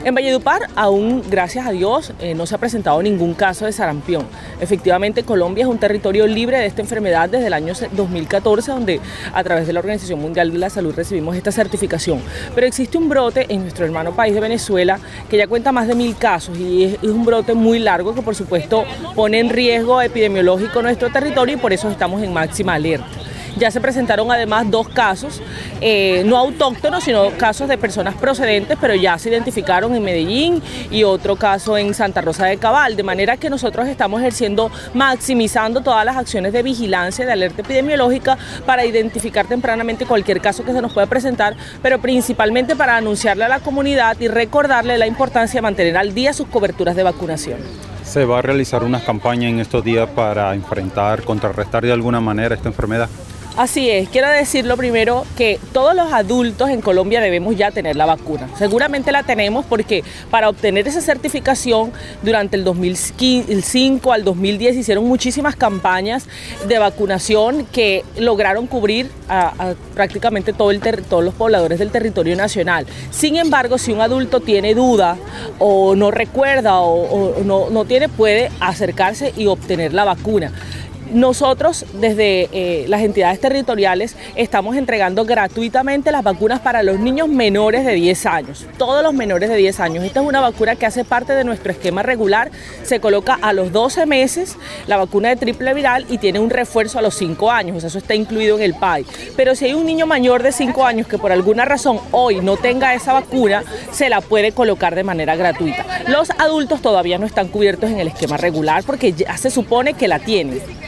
En Valledupar aún, gracias a Dios, no se ha presentado ningún caso de sarampión. Efectivamente, Colombia es un territorio libre de esta enfermedad desde el año 2014, donde a través de la Organización Mundial de la Salud recibimos esta certificación. Pero existe un brote en nuestro hermano país de Venezuela que ya cuenta más de 1000 casos y es un brote muy largo que por supuesto pone en riesgo epidemiológico nuestro territorio y por eso estamos en máxima alerta. Ya se presentaron además 2 casos, no autóctonos, sino casos de personas procedentes, pero ya se identificaron en Medellín y otro caso en Santa Rosa de Cabal, de manera que nosotros estamos maximizando todas las acciones de vigilancia, de alerta epidemiológica para identificar tempranamente cualquier caso que se nos pueda presentar, pero principalmente para anunciarle a la comunidad y recordarle la importancia de mantener al día sus coberturas de vacunación. ¿Se va a realizar una campaña en estos días para contrarrestar de alguna manera esta enfermedad? Así es, quiero decirlo primero que todos los adultos en Colombia debemos ya tener la vacuna. Seguramente la tenemos porque para obtener esa certificación durante el 2005 al 2010 hicieron muchísimas campañas de vacunación que lograron cubrir a prácticamente todos los pobladores del territorio nacional. Sin embargo, si un adulto tiene duda o no recuerda o no tiene, puede acercarse y obtener la vacuna. Nosotros desde las entidades territoriales estamos entregando gratuitamente las vacunas para los niños menores de 10 años, todos los menores de 10 años. Esta es una vacuna que hace parte de nuestro esquema regular, se coloca a los 12 meses la vacuna de triple viral y tiene un refuerzo a los 5 años, o sea, eso está incluido en el PAI. Pero si hay un niño mayor de 5 años que por alguna razón hoy no tenga esa vacuna, se la puede colocar de manera gratuita. Los adultos todavía no están cubiertos en el esquema regular porque ya se supone que la tienen.